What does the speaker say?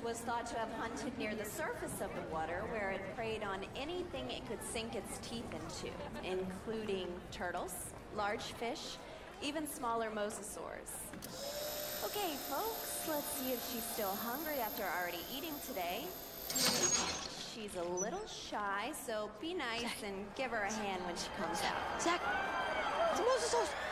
was thought to have hunted near the surface of the water, where it preyed on anything it could sink its teeth into, including turtles, large fish, even smaller mosasaurs. Okay, folks, let's see if she's still hungry after already eating today. She's a little shy, so be nice and give her a hand when she comes out. Zach, it's a mosasaur!